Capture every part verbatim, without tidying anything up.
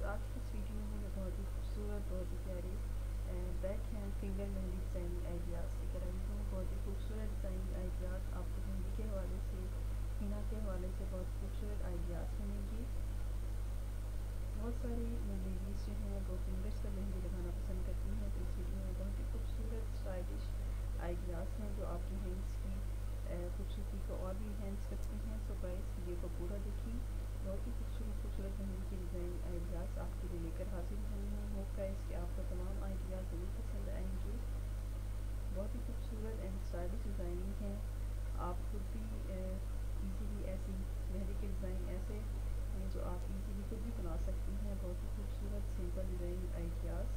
آج کی اس ویڈیو میں میں بہت ہی خوبصورت بہت ہی پیاری بیک ہینڈ فنگر مہندی ڈیزائننگ آئیڈیاز لے کر آئی ہوں. بہت ہی خوبصورت ڈیزائننگ آئیڈیاز آپ کو مہندی کے حوالے سے ہینا کے حوالے سے بہت خوبصورت آئیڈیاز ملیں گی. بہت ساری لیڈیز جو ہیں وہ فنگرس پر مہندی لگانا پسند کرتی ہیں, تو اس ویڈیو میں بہت ہی خوبصورت اسٹائلش آئیڈیاز ہیں جو آپ کے ہینڈس کی خوبصورتی کو اور بھی انہینس کرتے ہیں. سو گائز ویڈیو کو پورا دیکھیں. بہت ہی خوبصورت خوبصورت مہندی کی ڈیزائن آئیڈیاز آپ کے لیے لے کر حاضر ہوئی ہوں. ہوپ گائز کہ آپ کو تمام آئیڈیاز ضرور پسند آئیں گے. بہت ہی خوبصورت اینڈ اسٹائلش ڈیزائننگ ہے. آپ خود بھی ایزیلی ایسی مہندی کے ڈیزائن ایسے ہیں جو آپ ایزیلی خود بھی بنا سکتی ہیں. بہت ہی خوبصورت سمپل ڈیزائننگ آئیڈیاز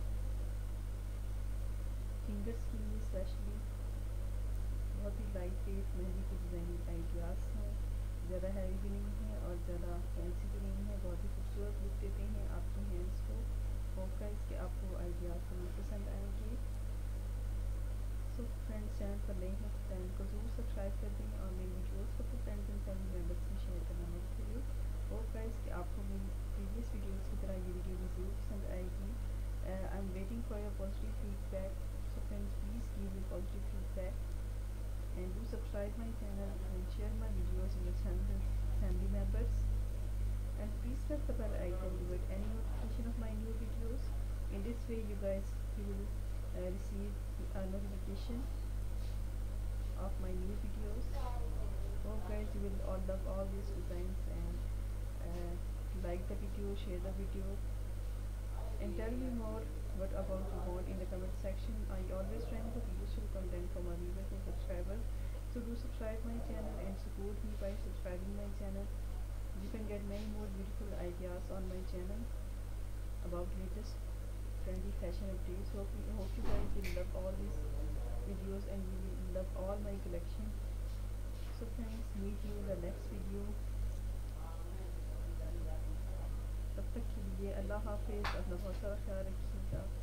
فنگرس کے لیے اسپیشلی بہت ہی لائٹ ویٹ مہندی کے ڈیزائننگ آئیڈیاز ہیں. زیادہ ہیوی بھی نہیں ہے اور زیادہ فینسی بھی نہیں ہے. بہت ہی خوبصورت لک دیتے ہیں آپ کے ہینڈس کو. ہوپ گائز کہ آپ کو آئیڈیاز ضرور پسند آئیں گے. سو فرینڈس چینل پر نئے ہیں تو چینل کو ضرور سبسکرائب کر دیں اور میری ویڈیوز کو اپنے فرینڈز اینڈ فیملی ممبرس میں شیئر کرنا مت بھولیں. ہوپ گائز کہ آپ کو میری پریویس ویڈیوز کی طرح یہ ویڈیو بھی ضرور پسند آئے گی. I am waiting for your positive feedback. So friends please give your positive feedback and do subscribe my channel and share my videos with your channel family members, and please press the bell icon to get any notification of my new videos. In this way you guys you will uh, receive a notification of my new videos. Hope guys you will all love all these designs and uh, like the video, share the video, and tell me more what about you want in the comment section. I always trying to be useful content for my viewers and subscribers. So do subscribe my channel and support me by subscribing my channel. You can get many more beautiful ideas on my channel about latest trendy fashion updates. Hope you, hope you guys will love all these videos and you will love all my collection. So friends, meet you in the next video. تب تک کے لیے اللہ حافظ. اپنا بہت سارا خیال رکھیے گا.